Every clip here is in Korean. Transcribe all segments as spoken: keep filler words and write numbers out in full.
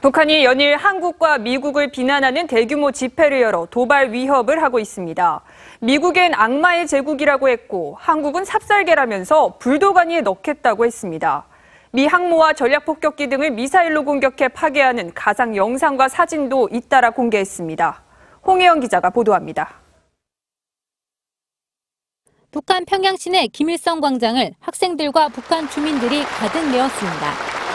북한이 연일 한국과 미국을 비난하는 대규모 집회를 열어 도발 위협을 하고 있습니다. 미국엔 악마의 제국이라고 했고 한국은 삽살개라면서 불도가니에 넣겠다고 했습니다. 미 항모와 전략폭격기 등을 미사일로 공격해 파괴하는 가상 영상과 사진도 잇따라 공개했습니다. 홍혜영 기자가 보도합니다. 북한 평양 시내 김일성 광장을 학생들과 북한 주민들이 가득 메웠습니다.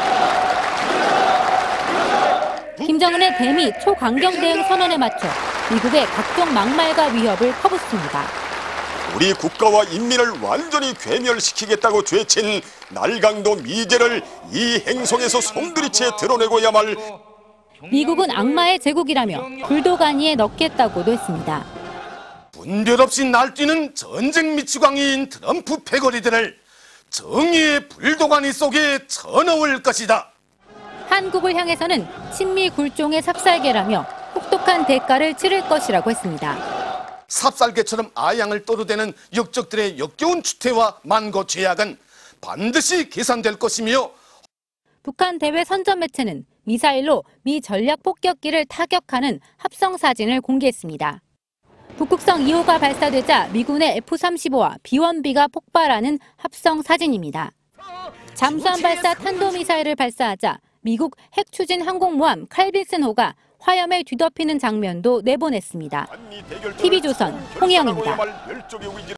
김정은의 대미 초강경 대응 선언에 맞춰 미국의 각종 막말과 위협을 퍼붓습니다. 우리 국가와 인민을 완전히 괴멸시키겠다고 죄친 날강도 미제를 이 행성에서 송두리째 드러내고야말. 미국은 악마의 제국이라며 불도가니에 넣겠다고도 했습니다. 분별 없이 날뛰는 전쟁 미치광이인 트럼프 패거리들을 정의의 불도가니 속에 쳐넣을 것이다. 한국을 향해서는 친미 굴종의 삽살개라며 혹독한 대가를 치를 것이라고 했습니다. 삽살개처럼 아양을 떠도대는 역적들의 역겨운 추태와 만고 죄악은 반드시 계산될 것이며, 북한 대외 선전 매체는 미사일로 미 전략 폭격기를 타격하는 합성 사진을 공개했습니다. 북극성 이 호가 발사되자 미군의 에프 삼십오와 비 원 비가 폭발하는 합성 사진입니다. 잠수함 발사 탄도미사일을 발사하자 미국 핵추진 항공모함 칼빈슨호가 화염에 뒤덮이는 장면도 내보냈습니다. 티비조선 홍혜영입니다.